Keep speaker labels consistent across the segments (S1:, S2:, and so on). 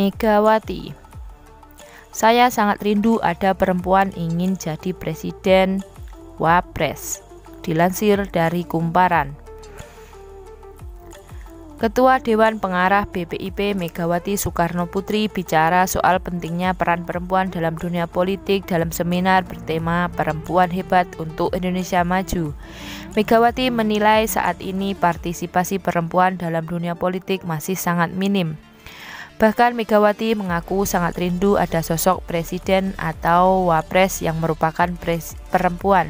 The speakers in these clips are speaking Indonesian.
S1: Megawati. Saya sangat rindu ada perempuan ingin jadi presiden Wapres. Dilansir dari Kumparan. Ketua Dewan Pengarah BPIP Megawati Soekarnoputri bicara soal pentingnya peran perempuan dalam dunia politik dalam seminar bertema Perempuan Hebat untuk Indonesia Maju. Megawati menilai saat ini partisipasi perempuan dalam dunia politik masih sangat minim. Bahkan Megawati mengaku sangat rindu ada sosok presiden atau wapres yang merupakan perempuan.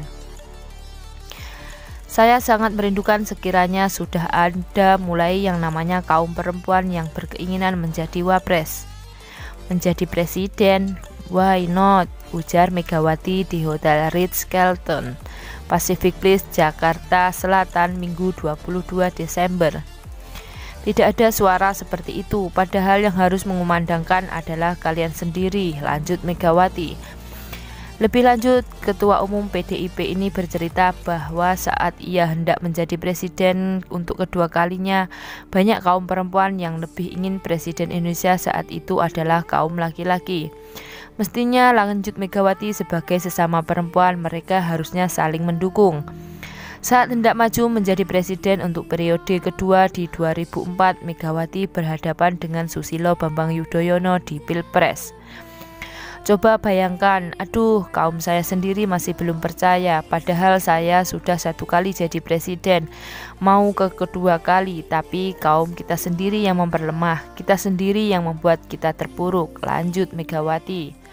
S1: Saya sangat merindukan sekiranya sudah ada mulai yang namanya kaum perempuan yang berkeinginan menjadi wapres. Menjadi presiden, why not? Ujar Megawati di Hotel Ritz-Carlton, Pacific Place, Jakarta Selatan, Minggu 22 Desember. Tidak ada suara seperti itu, padahal yang harus mengumandangkan adalah kalian sendiri, lanjut Megawati. Lebih lanjut, Ketua Umum PDIP ini bercerita bahwa saat ia hendak menjadi presiden untuk kedua kalinya, banyak kaum perempuan yang lebih ingin presiden Indonesia saat itu adalah kaum laki-laki. Mestinya, lanjut Megawati, sebagai sesama perempuan mereka harusnya saling mendukung. Saat hendak maju menjadi presiden untuk periode kedua di 2004, Megawati berhadapan dengan Susilo Bambang Yudhoyono di Pilpres. Coba bayangkan, aduh, kaum saya sendiri masih belum percaya, padahal saya sudah 1 kali jadi presiden, mau ke kedua kali, tapi kaum kita sendiri yang memperlemah, kita sendiri yang membuat kita terpuruk, lanjut Megawati.